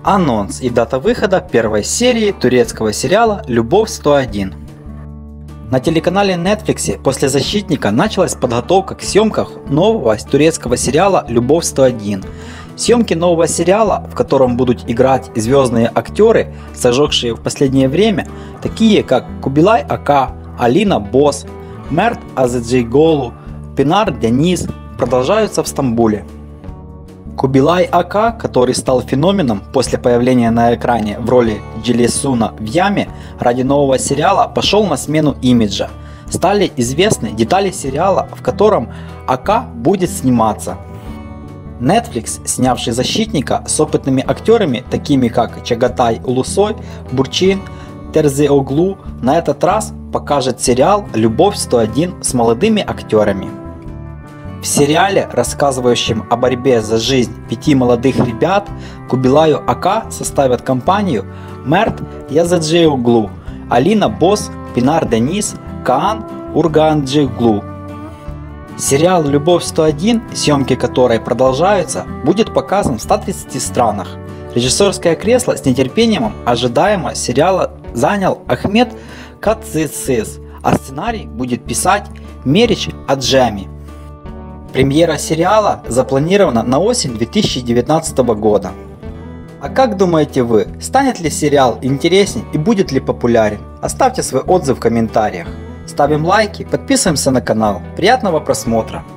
Анонс и дата выхода первой серии турецкого сериала «Любовь 101». На телеканале Netflix после «Защитника» началась подготовка к съемках нового турецкого сериала «Любовь 101». Съемки нового сериала, в котором будут играть звездные актеры, зажегшие в последнее время, такие как Кубилай Ака, Алина Бос, Мерт Азеджиголу, Пинар Дениз, продолжаются в Стамбуле. Кубилай Ака, который стал феноменом после появления на экране в роли Джилесуна в Яме, ради нового сериала пошел на смену имиджа. Стали известны детали сериала, в котором Ака будет сниматься. Netflix, снявший «Защитника» с опытными актерами, такими как Чагатай Улусой, Бурчин, Терзиоглу, на этот раз покажет сериал «Любовь 101» с молодыми актерами. В сериале, рассказывающем о борьбе за жизнь 5 молодых ребят, Кубилаю Ака составят компанию Мерт Язаджиоглу, Алина Бос, Пинар Дениз, Каан Урганджиглу. Сериал «Любовь 101», съемки которой продолжаются, будет показан в 130 странах. Режиссерское кресло с нетерпением ожидаемо сериала занял Ахмед Кацисис, а сценарий будет писать Мерич Аджеми. Премьера сериала запланирована на осень 2019 года. А как думаете вы, станет ли сериал интересней и будет ли популярен? Оставьте свой отзыв в комментариях. Ставим лайки, подписываемся на канал. Приятного просмотра!